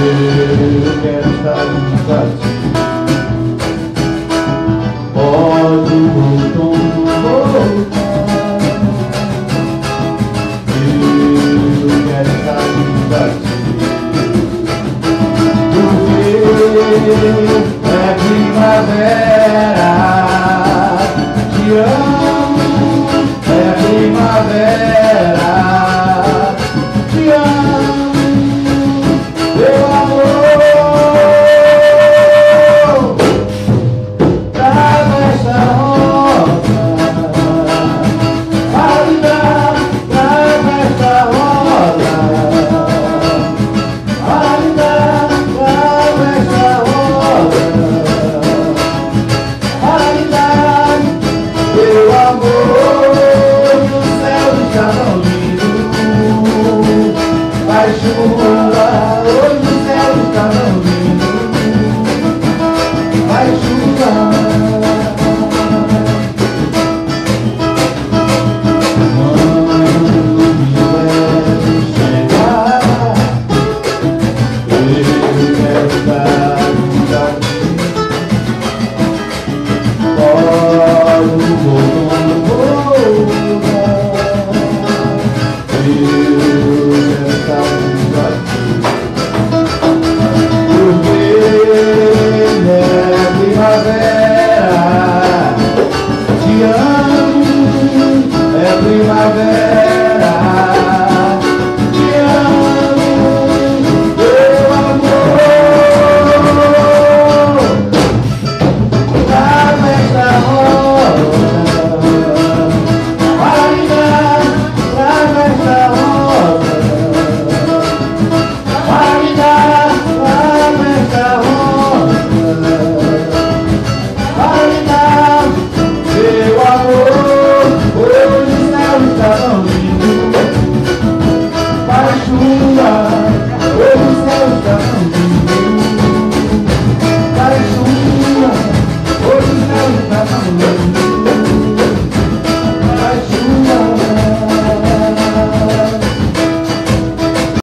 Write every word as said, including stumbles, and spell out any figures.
Eu quero estar junto a ti. Pode o outono voltar. Eu quero estar junto a ti. Porque é primavera. Te amo, é primavera. Te amo, meu amor. Traga essa rosa, Marina, traga essa rosa, Marina, traga essa rosa, Marina, meu amor. O céu está tão lindo, vai chover.